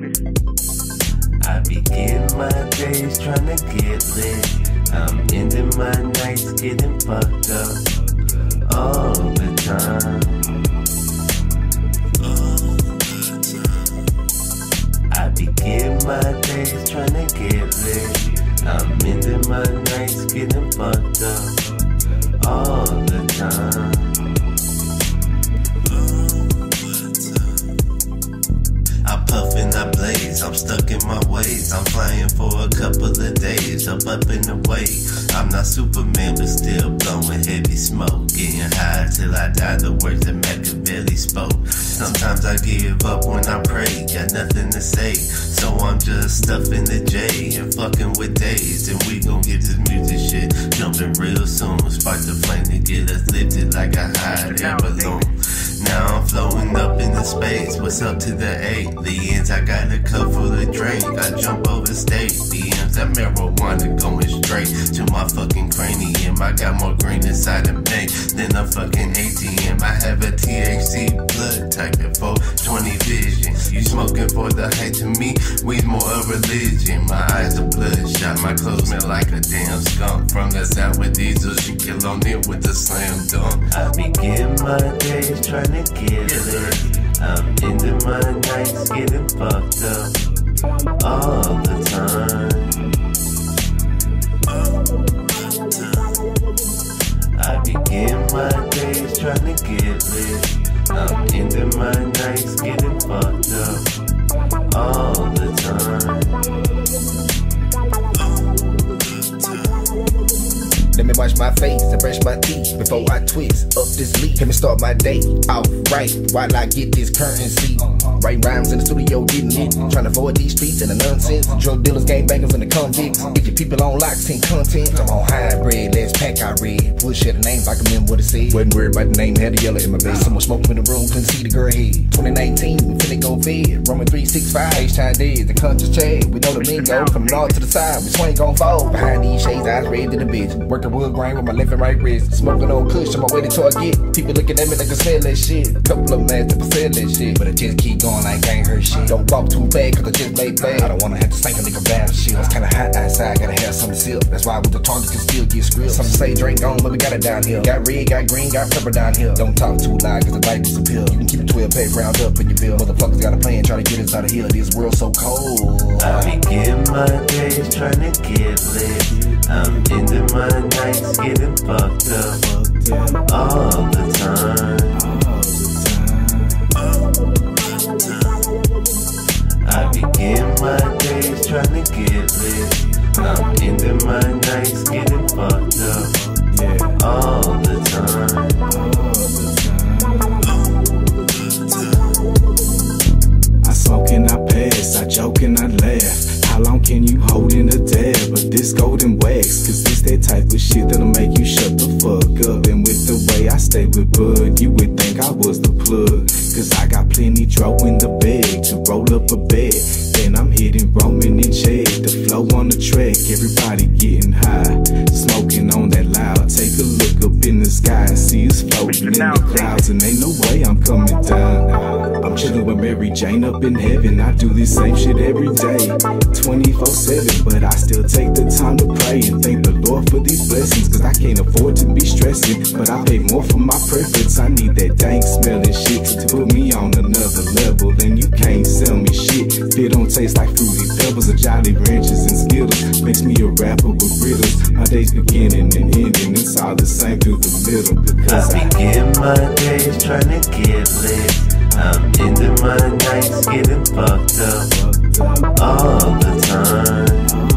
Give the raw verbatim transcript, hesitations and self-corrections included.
I begin my days trying to get lit. I'm ending my nights getting fucked up all the time. I begin my days trying to get lit. I'm ending my nights getting fucked up all the time. I puff and I blaze, I'm stuck in my ways. I'm flying for a couple of days, up up and away. I'm not Superman, but still blowing heavy smoke. Getting high till I die, the words that Machiavelli spoke. Sometimes I give up when I pray, got nothing to say. So I'm just stuffing the J and fucking with days. And we gon' get this music shit jumping real soon. Spark the flame to get us lifted like a hot air balloon. Now I'm floating up into space. What's up to the eight? The ends, I got a cup full of drink. I jump over state. The M's, that marijuana going straight to my fucking cranium. I got more green inside of me than a fucking A T M. I have a T H C blood type of four twenty vision. You smoking for the hate to me? Weed more a religion. My eyes are bloodshot. My clothes smell like a damn skunk. From the south with diesel, she kill on it with a slam dunk. I begin my days trying to get lit. I'm ending my nights getting fucked up all the time. I begin my days trying to get lit. I'm ending my nights getting fucked up all the time. Let me wash my face and brush my teeth before I twist up this leaf. Let me start my day off right while I get this currency. Write rhymes in the studio, getting it. Trying to avoid these streets and the nonsense. Drug dealers, gangbangers, and the convicts. Get your people on lock, ten content. I'm on hybrid, let's pack I read. Bullshit the names, I can remember what it said. Wasn't worried about the name, had the yellow in my bed. Someone smoking in the room, couldn't see the girl head. twenty nineteen, we finna go fed. Roman three six five, H-time dead. The conscious Chad, we know the lingo. From the north to the side, we swing gon' fold. Behind these shades, eyes red to the bitch. Working wood grain with my left and right wrist. Smoking on kush on my way to Target. People looking at me like I sell that shit. Couple of mad to sell that shit. But I just keep going like I ain't heard shit. Don't walk too bad cause I just made bad. I don't wanna have to sink a nigga bad shit. It's kinda hot outside, gotta have something sip. That's why with the target can still get scripts. Some say drink on, but we got it down here. Got red, got green, got pepper down here. Don't talk too loud cause the light disappear. You can keep a twelve pack round up in your bill. Motherfuckers got a plan trying to get us out of here. This world so cold. I begin my days trying to get lit. I'm ending my nights getting fucked up all the time. I begin my days trying to get lit. I'm ending my nights getting fucked up all the time. I smoke and I pass, I joke and I laugh. How long can you hold in a dab of this golden wax? Cause it's that type of shit that'll make you shut the fuck up. And with the way I stay with Bud, you would think I was the plug. Cause I got plenty draw in the bag to roll up a bed. Then I'm hitting Roman and Chad, the flow on the track. Everybody getting high, smoking on that loud. Take a look up in the sky and see us floating in the clouds. And ain't no way I'm coming down. I'm chilling with Mary Jane up in heaven. I do this same shit every day, twenty-four seven. But I still take the time to pray and thank the Lord for these blessings. Cause I can't afford to be stressing, but I pay more for my preference. I need that dank smelling shit to put me on another level. And you can't sell me shit. It don't taste like fruity pebbles or Jolly Ranchers and Skittles. Makes me a rapper with riddles. My days beginning and ending, it's all the same through the middle. Because I begin my days trying to get lit. I'm ending my nights getting fucked up all the time.